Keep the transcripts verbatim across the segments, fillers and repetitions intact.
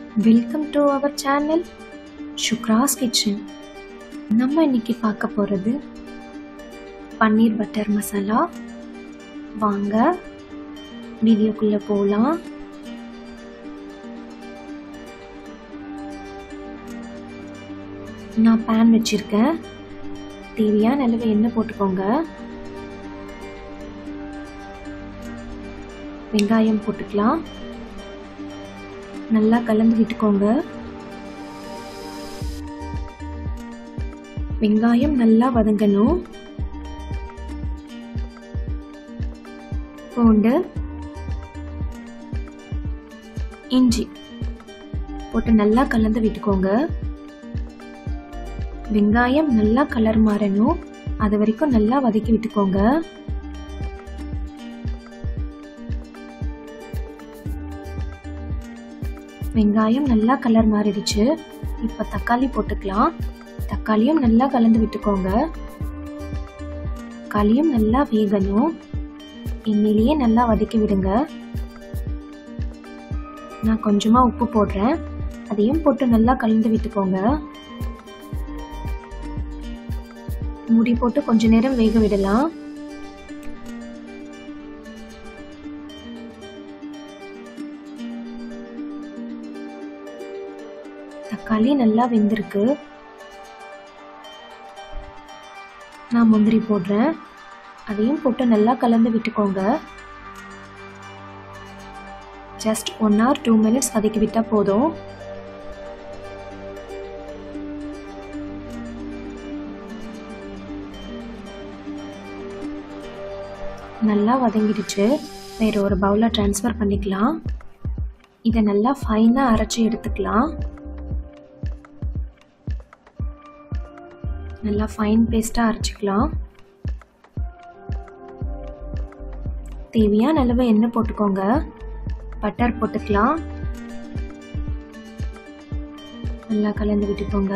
Welcome to our channel Sukra's kitchen. நம்ம இன்னைக்கு பார்க்க போகிறது பன்னீர் பட்டர் மசாலா. வாங்க வீடியோக்குள்ளே போகலாம். நான் பேன் வச்சுருக்கேன். தேவையான அளவு எண்ணெய் போட்டுக்கோங்க. வெங்காயம் போட்டுக்கலாம். நல்லா கலந்து விட்டுக்கோங்க. வெங்காயம் நல்லா வதங்கணும். பூண்டு, இஞ்சி போட்டு நல்லா கலந்து விட்டுக்கோங்க. வெங்காயம் நல்லா கலர் மாறணும், அது வரைக்கும் நல்லா வதக்கி விட்டுக்கோங்க. வெங்காயம் நல்லா கலர் மாறிடுச்சு. இப்போ தக்காளி போட்டுக்கலாம். தக்காளியும் நல்லா கலந்து விட்டுக்கோங்க. தக்காளியும் நல்லா வேகணும். எண்ணெயிலேயே நல்லா வதக்கி விடுங்க. நான் கொஞ்சமா உப்பு போடுறேன். அதையும் போட்டு நல்லா கலந்து விட்டுக்கோங்க. மூடி போட்டு கொஞ்ச நேரம் வேக விடலாம். தக்காளி நல்லா வெந்திருக்கு. நான் முந்திரி போடுறேன். அதையும் போட்டு நல்லா கலந்து விட்டுக்கோங்க. Just one or two minutes வதக்கி விட்டா போதும். நல்லா வதங்கிடுச்சு. வேற ஒரு பவுல ட்ரான்ஸ்ஃபர் பண்ணிக்கலாம். இதை நல்லா ஃபைனா அரைச்சி எடுத்துக்கலாம். நல்லா ஃபைன் பேஸ்டா அரைச்சிக்கலாம். தேவையான அளவு எண்ணெய் போட்டுக்கோங்க. பட்டர் போட்டுக்கலாம். நல்லா கலந்து விட்டுக்கோங்க.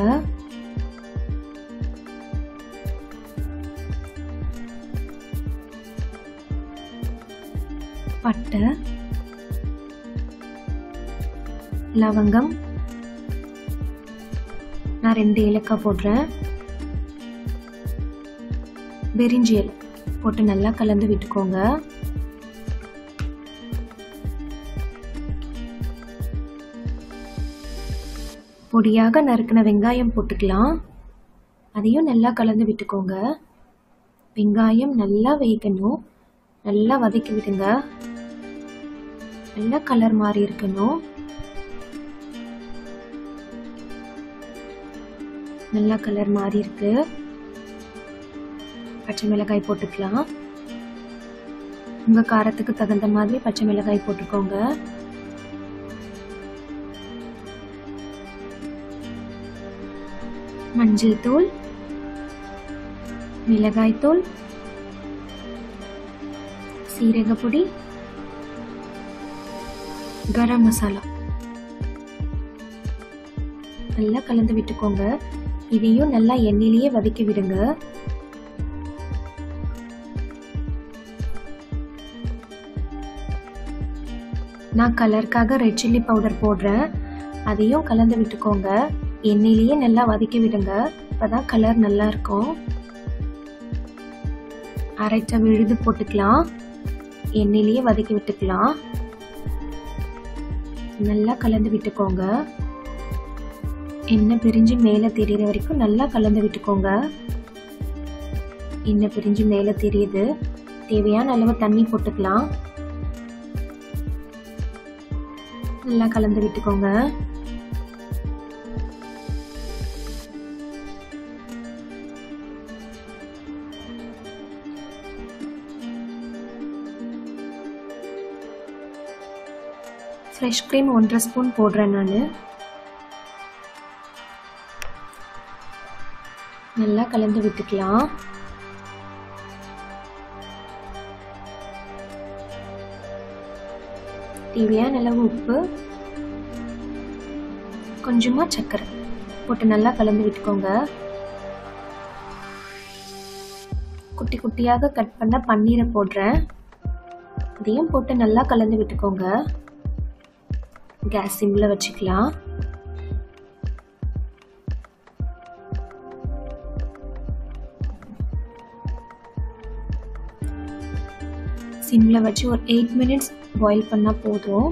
பட்டை, லவங்கம், நான் ரெண்டு ஏலக்காய் போடுறேன். பெரிஞ்சியல் போட்டு நல்லா கலந்து விட்டுக்கோங்க. பொடியாக நறுக்கின வெங்காயம் போட்டுக்கலாம். அதையும் நல்லா கலந்து விட்டுக்கோங்க. வெங்காயம் நல்லா வேகணும். நல்லா வதக்கி விடுங்க. நல்லா கலர் மாறி இருக்கணும். நல்லா கலர் மாறி இருக்கு. பச்சை மிளகாய் போட்டுக்கலாம். உங்க காரத்துக்கு தகுந்த மாதிரி பச்சை மிளகாய் போட்டுக்கோங்க. மஞ்சள் தூள், மிளகாய் தூள், சீரகப்பொடி, கரம் மசாலா நல்லா கலந்து விட்டுக்கோங்க. இதையும் நல்லா எண்ணெயிலேயே வதக்கி விடுங்க. நான் கலருக்காக ரெட் சில்லி பவுடர் போடுறேன். அதையும் கலந்து விட்டுக்கோங்க. எண்ணெயிலேயே நல்லா வதக்கி விடுங்க. அப்பதான் கலர் நல்லா இருக்கும். அரைச்ச விழுது போட்டுக்கலாம். எண்ணெயிலேயே வதக்கி விட்டுக்கலாம். நல்லா கலந்து விட்டுக்கோங்க. எண்ணெய் பிரிஞ்சு மேலே தெரியுற வரைக்கும் நல்லா கலந்து விட்டுக்கோங்க. எண்ணெய் பிரிஞ்சு மேலே தெரியுது. தேவையான அளவு தண்ணி போட்டுக்கலாம். நல்லா கலந்து விட்டுக்கோங்க. ஃப்ரெஷ் க்ரீம் ஒன்றரை ஸ்பூன் போடுறேன் நான். நல்லா கலந்து விட்டுக்கலாம். தேவையான அளவு உப்பு, கொஞ்சமா சர்க்கரை போட்டு நல்லா கலந்து விட்டுக்கோங்க. குட்டி குட்டியாக கட் பண்ண பன்னீரை போடுறேன். அதையும் போட்டு நல்லா கலந்து விட்டுக்கோங்க. கேஸ் சிம்மில் வச்சுக்கலாம். சிம்மில் வச்சு ஒரு எயிட் மினிட்ஸ் பாயில் பண்ணால் போதும்.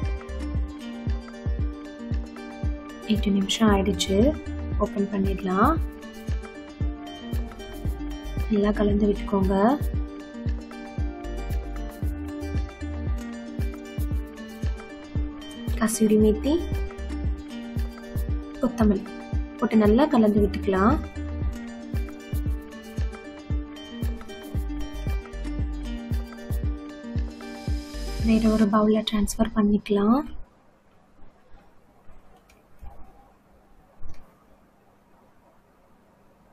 எட்டு நிமிஷம் ஆயிடுச்சு. ஓப்பன் பண்ணிடலாம். நல்லா கலந்து விட்டுக்கோங்க. கசூரி மேத்தி, கொத்தமல்லி போட்டு நல்லா கலந்து விட்டுக்கலாம். வேற ஒரு பவுல்ல ட்ரான்ஸ்ஃபர் பண்ணிக்கலாம்.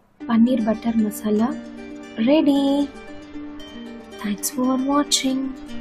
Paneer butter masala ready. Thanks for watching.